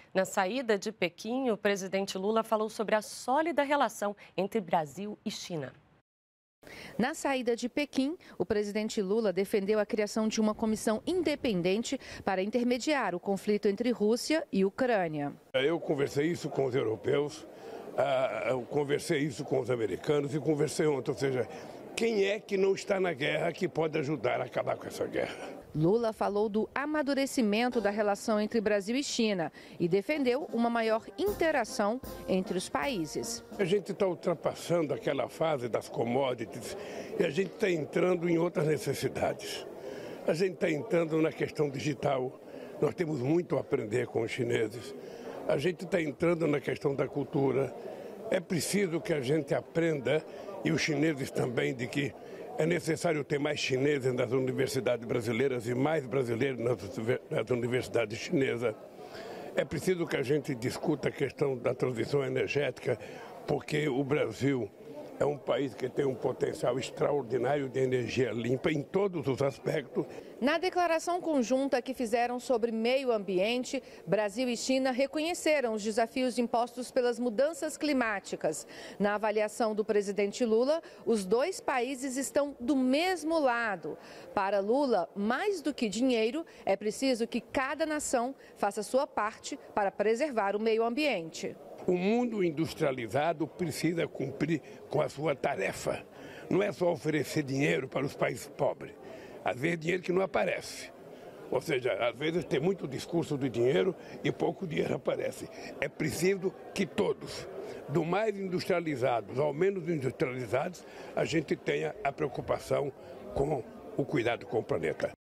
Na saída de Pequim, o presidente Lula falou sobre a sólida relação entre Brasil e China. Na saída de Pequim, o presidente Lula defendeu a criação de uma comissão independente para intermediar o conflito entre Rússia e Ucrânia. Eu conversei isso com os europeus, eu conversei isso com os americanos e conversei ontem, ou seja, quem é que não está na guerra que pode ajudar a acabar com essa guerra? Lula falou do amadurecimento da relação entre Brasil e China e defendeu uma maior interação entre os países. A gente está ultrapassando aquela fase das commodities e a gente está entrando em outras necessidades. A gente está entrando na questão digital, nós temos muito a aprender com os chineses. A gente está entrando na questão da cultura. É preciso que a gente aprenda, e os chineses também, de que é necessário ter mais chineses nas universidades brasileiras e mais brasileiros nas universidades chinesas. É preciso que a gente discuta a questão da transição energética, porque o Brasil é um país que tem um potencial extraordinário de energia limpa em todos os aspectos. Na declaração conjunta que fizeram sobre meio ambiente, Brasil e China reconheceram os desafios impostos pelas mudanças climáticas. Na avaliação do presidente Lula, os dois países estão do mesmo lado. Para Lula, mais do que dinheiro, é preciso que cada nação faça sua parte para preservar o meio ambiente. O mundo industrializado precisa cumprir com a sua tarefa. Não é só oferecer dinheiro para os países pobres. Às vezes, dinheiro que não aparece. Ou seja, às vezes tem muito discurso do dinheiro e pouco dinheiro aparece. É preciso que todos, do mais industrializados ao menos industrializados, a gente tenha a preocupação com o cuidado com o planeta.